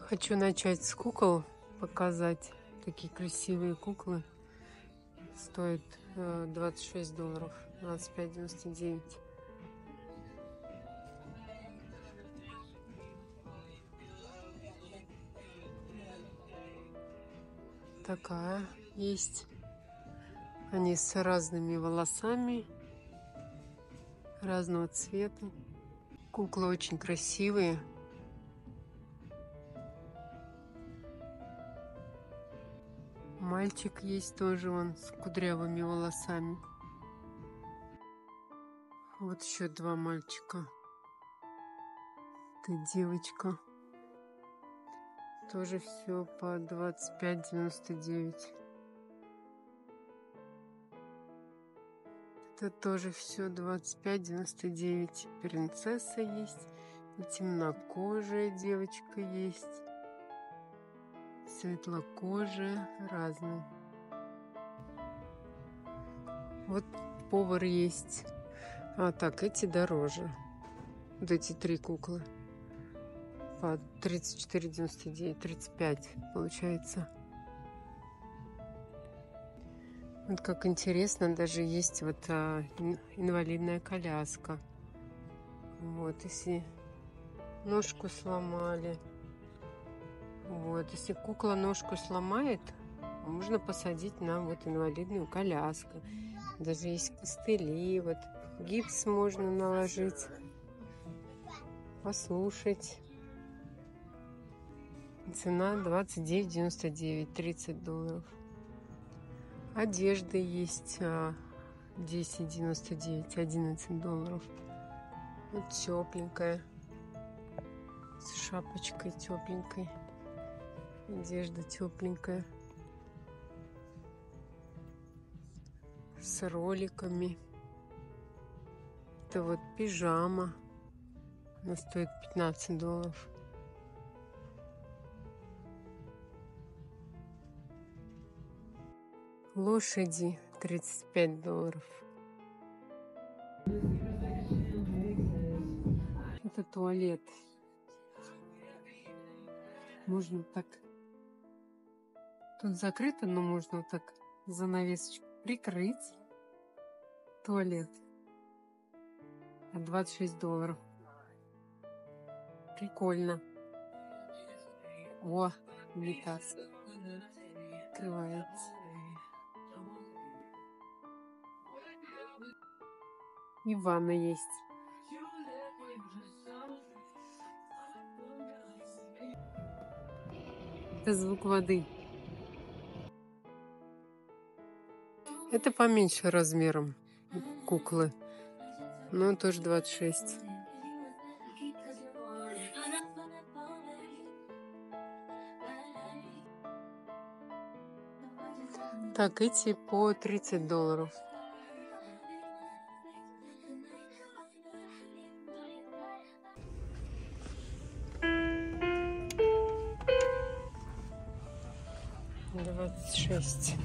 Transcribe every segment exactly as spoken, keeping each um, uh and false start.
Хочу начать с кукол, показать. Такие красивые куклы. Стоят двадцать шесть долларов, двадцать пять девяносто девять. Такая есть. Они с разными волосами, разного цвета. Куклы очень красивые. Мальчик есть тоже, он с кудрявыми волосами. Вот еще два мальчика. Это девочка. Тоже все по двадцать пять девяносто девять. Это тоже все двадцать пять девяносто девять. Принцесса есть. И темнокожая девочка есть. Светлокожие, разные. Вот повар есть. А так, эти дороже. Вот эти три куклы. По тридцать четыре девяносто девять, тридцать пять получается. Вот как интересно, даже есть вот а, инвалидная коляска. Вот, если ножку сломали. Вот, если кукла ножку сломает, можно посадить на вот инвалидную коляску. Даже есть костыли, вот гипс можно наложить, послушать. Цена двадцать девять девяносто девять, тридцать долларов. Одежда есть десять девяносто девять, одиннадцать долларов. Вот тепленькая, с шапочкой тепленькой. Одежда тепленькая, с роликами. Это вот пижама, она стоит пятнадцать долларов. Лошади тридцать пять долларов. Это туалет. Можно так. Тут закрыто, но можно вот так занавесочку прикрыть. Туалет. двадцать шесть долларов. Прикольно. О, унитаз. Открывается. И ванна есть. Это звук воды. Это поменьше размером куклы, но тоже двадцать шесть. Так, эти по тридцать долларов. двадцать шесть.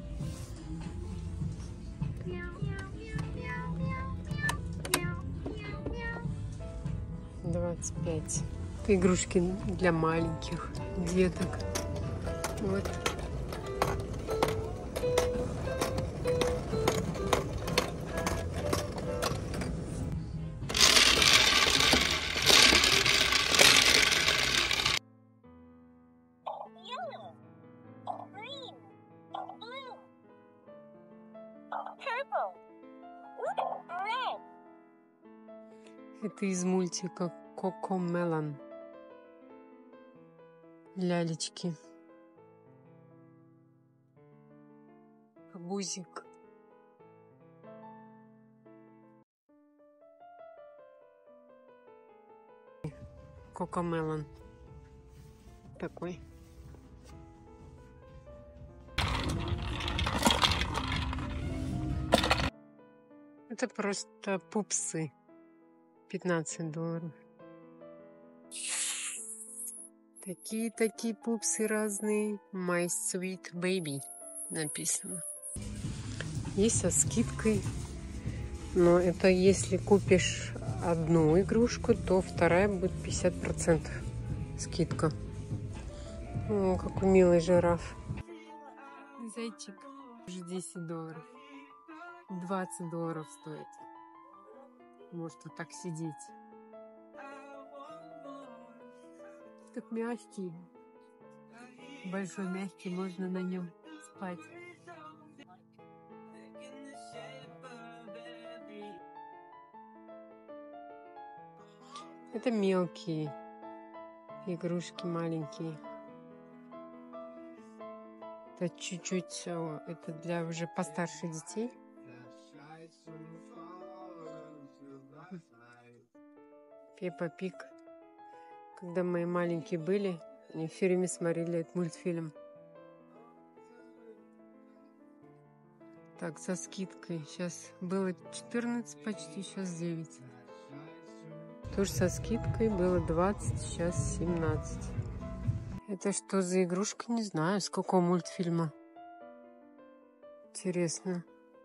двадцать пять. Игрушки для маленьких деток. Вот. Это из мультика CoComelon. Лялечки. Бузик. CoComelon. Такой. Это просто пупсы. пятнадцать долларов. Такие-такие пупсы разные. My Sweet Baby написано. Есть со скидкой. Но это если купишь одну игрушку, то вторая будет пятьдесят процентов скидка. О, какой милый жираф. Зайчик. Уже десять долларов. двадцать долларов стоит. Может вот так сидеть. Так мягкий. Большой мягкий, можно на нем спать. Это мелкие игрушки, маленькие. Это чуть-чуть, это для уже постарше детей. Пеппа Пиг. Когда мои маленькие были, они все время смотрели этот мультфильм. Так, со скидкой. Сейчас было четырнадцать почти, сейчас девять. Тоже со скидкой было двадцать, сейчас семнадцать. Это что за игрушка? Не знаю, с какого мультфильма. Интересно.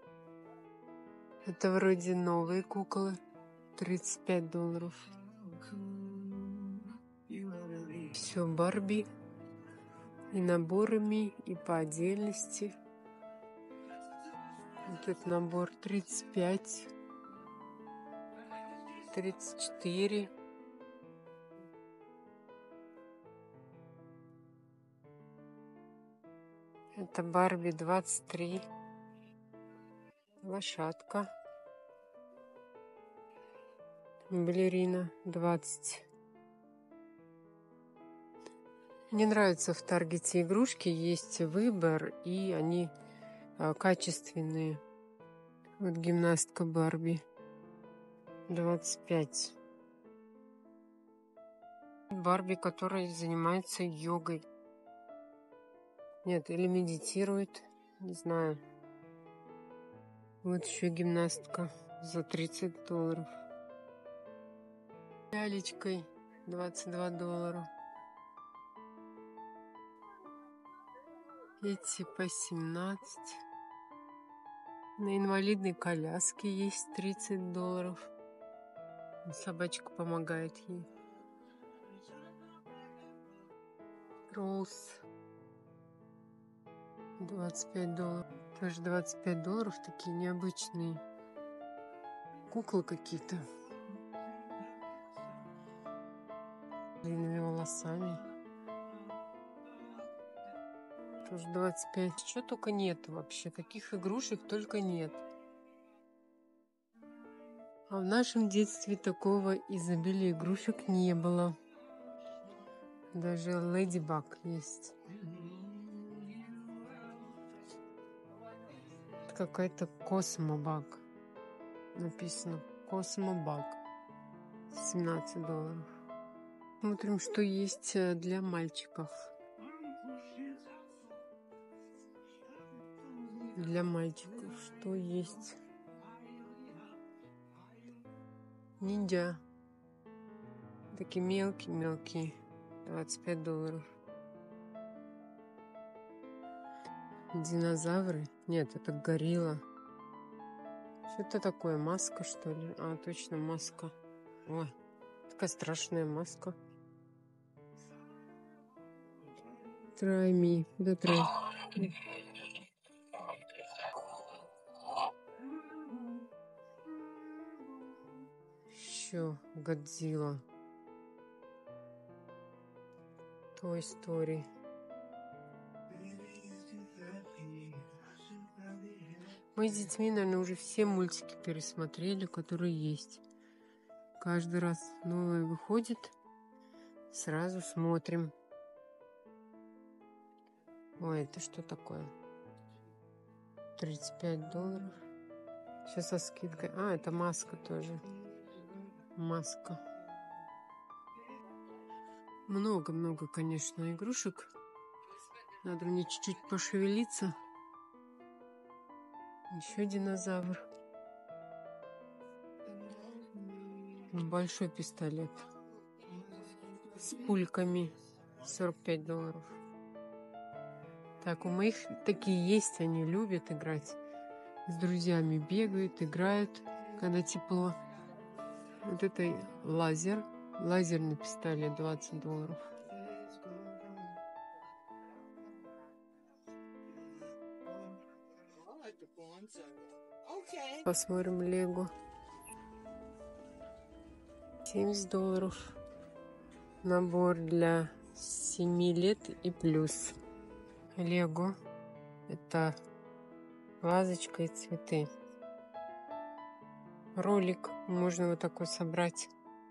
Это вроде новые куклы. тридцать пять долларов. Все Барби. И наборами, и по отдельности. Вот этот набор тридцать пять. тридцать четыре. Это Барби двадцать три. Лошадка. Балерина двадцать. Мне нравятся в Таргете игрушки, есть выбор, и они а, качественные. Вот гимнастка Барби двадцать пять. Барби, которая занимается йогой. Нет, или медитирует, не знаю. Вот еще гимнастка за тридцать долларов. Лялечкой двадцать два доллара. Эти по семнадцать. На инвалидной коляске есть тридцать долларов. Собачка помогает ей. Роуз двадцать пять долларов. Тоже двадцать пять долларов. Такие необычные куклы какие-то. С длинными волосами. Тоже двадцать пять. Чего только нет вообще. Таких игрушек только нет. А в нашем детстве такого изобилия игрушек не было. Даже Леди Баг есть. Это какая-то Космо-баг. Написано Космо-баг. семнадцать долларов. Смотрим, что есть для мальчиков. Для мальчиков что есть? Ниндзя. Такие мелкие-мелкие. двадцать пять долларов. Динозавры? Нет, это горилла. Что это такое? Маска, что ли? А, точно, маска. Ой, такая страшная маска. Try me. Да, try. Еще Годзилла. Toy Story. Мы с детьми, наверное, уже все мультики пересмотрели, которые есть. Каждый раз новое выходит, сразу смотрим. Ой, это что такое? тридцать пять долларов. Сейчас со скидкой. А, это маска тоже. Маска. Много-много, конечно, игрушек. Надо мне чуть-чуть пошевелиться. Еще динозавр. Большой пистолет. С пульками. сорок пять долларов. Так, у моих такие есть, они любят играть. С друзьями бегают, играют, когда тепло. Вот это лазер. Лазерный пистолет, двадцать долларов. Посмотрим Лего. семьдесят долларов. Набор для семи лет и плюс. Лего. Это вазочка и цветы. Ролик. Можно вот такой собрать.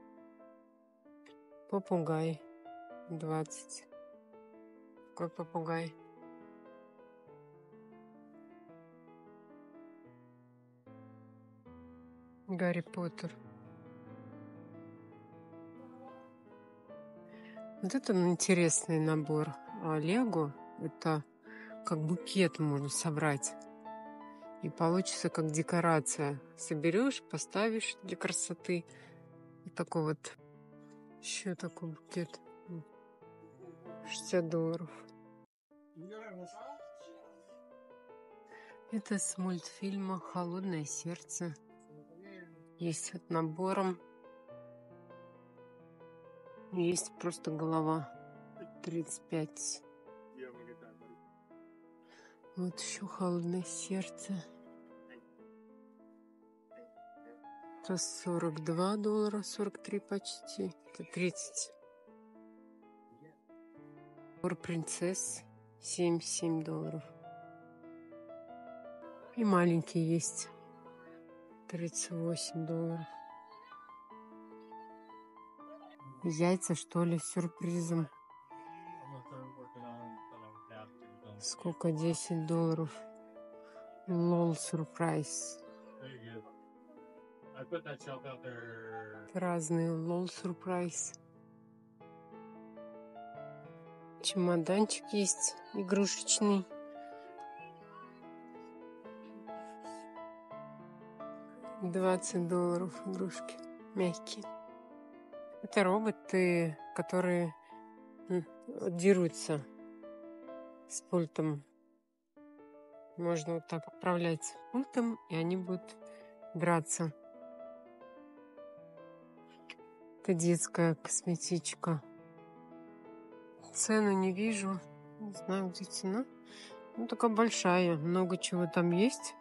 Попугай. двадцать. Какой попугай? Гарри Поттер. Вот это интересный набор. А Лего это как букет можно собрать. И получится как декорация. Соберешь, поставишь для красоты. Вот такой вот. Еще такой букет. шестьдесят долларов. Это с мультфильма «Холодное сердце». Есть вот набором. Есть просто голова. тридцать пять. Вот еще «Холодное сердце». Это сорок два доллара, сорок три почти. Это тридцать. Набор принцесс. семьдесят семь долларов. И маленький есть. тридцать восемь долларов. Яйца, что ли, с сюрпризом. Сколько? десять долларов. Лол сюрприз. Разные лол сюрприз. Чемоданчик есть игрушечный. двадцать долларов игрушки. Мягкие. Это роботы, которые дерутся с пультом. Можно вот так управлять пультом, и они будут драться. Это детская косметичка. Цену не вижу. Не знаю, где цена. Ну, такая большая. Много чего там есть.